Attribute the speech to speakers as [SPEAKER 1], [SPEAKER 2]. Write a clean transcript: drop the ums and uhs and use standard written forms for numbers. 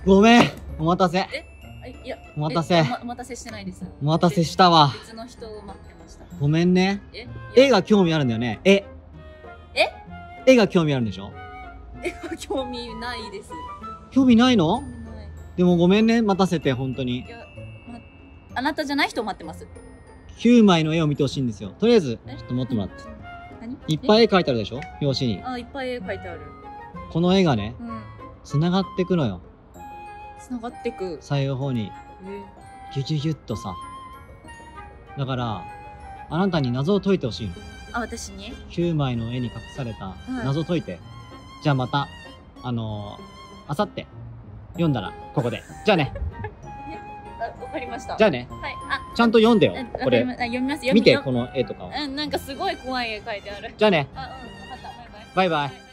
[SPEAKER 1] ごめん、お待たせ。
[SPEAKER 2] いや、
[SPEAKER 1] お待たせ。
[SPEAKER 2] お待たせしてないです。
[SPEAKER 1] お待たせしたわ。
[SPEAKER 2] 別の人を待ってました。
[SPEAKER 1] ごめんね。
[SPEAKER 2] 絵
[SPEAKER 1] 絵が興味あるんだよね。絵が興味あるんでしょ？
[SPEAKER 2] 絵は興味ないです。
[SPEAKER 1] 興味ないの？
[SPEAKER 2] 興味ない。
[SPEAKER 1] でもごめんね、待たせて、本当に。
[SPEAKER 2] いや、あなたじゃない人を待ってます。
[SPEAKER 1] 9枚の絵を見てほしいんですよ。とりあえず、ちょっと持ってもらって。いっぱい絵描いてあるでしょ？表紙に。
[SPEAKER 2] あ、いっぱい絵描いてある。
[SPEAKER 1] この絵がね、
[SPEAKER 2] うん。
[SPEAKER 1] 繋がってくのよ。
[SPEAKER 2] 繋がってく。
[SPEAKER 1] 最後方に。ギュギュギュッとさ。だから、あなたに謎を解いてほしいの。
[SPEAKER 2] あ、私に
[SPEAKER 1] 9枚の絵に隠された謎を解いて。じゃあまた、あさって、読んだら、ここで。じゃあね。
[SPEAKER 2] わかりました。
[SPEAKER 1] じゃあね。
[SPEAKER 2] はい。
[SPEAKER 1] ちゃんと読んでよ。これ。
[SPEAKER 2] 読みます。
[SPEAKER 1] 見て、この絵とかを。
[SPEAKER 2] なんかすごい怖い絵描いてある。
[SPEAKER 1] じゃあね。
[SPEAKER 2] わかった。バイバイ。
[SPEAKER 1] バイバイ。